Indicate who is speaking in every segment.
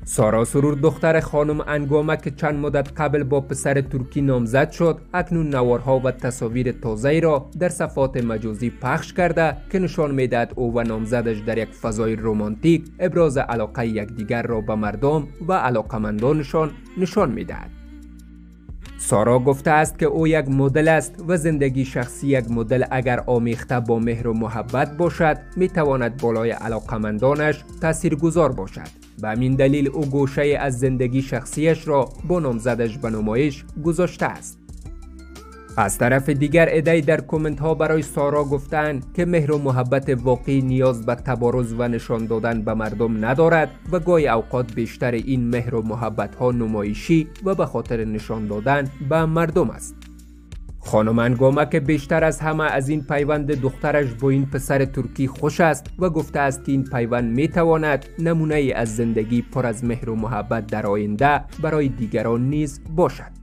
Speaker 1: سارا سرور دختر خانم انگامه که چند مدت قبل با پسر ترکی نامزد شد، اکنون نوارها و تصاویر تازه‌ای را در صفحات مجازی پخش کرده که نشان می‌دهد او و نامزدش در یک فضای رمانتیک ابراز علاقه یکدیگر را به مردم و علاقمندانشان نشان می‌دهد. سارا گفته است که او یک مدل است و زندگی شخصی یک مدل اگر آمیخته با مهر و محبت باشد میتواند بالای علاقمندانش تاثیرگذار باشد. به همین دلیل او گوشه از زندگی شخصیش را با نامزدش به نمایش گذاشته است. از طرف دیگر عده‌ای در کامنت ها برای سارا گفتند که مهر و محبت واقعی نیاز به تبارز و نشان دادن به مردم ندارد و گاهی اوقات بیشتر این مهر و محبت ها نمایشی و به خاطر نشان دادن به مردم است. خانم انگامه که بیشتر از همه از این پیوند دخترش با این پسر ترکی خوش است و گفته است که این پیوند میتواند نمونه ای از زندگی پر از مهر و محبت در آینده برای دیگران نیز باشد.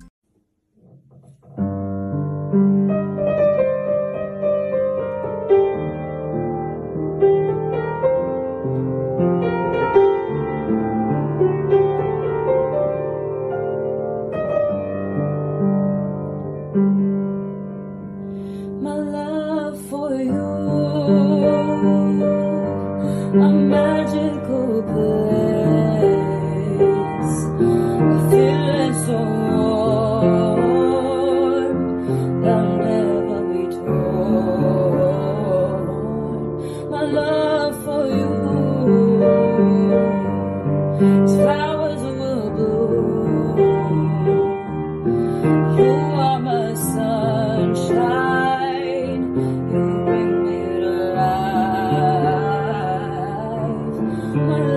Speaker 2: A magical place, a feeling so warm, that'll never be torn. My love for you, flowers will bloom. You are my sunshine, you bring me to life. My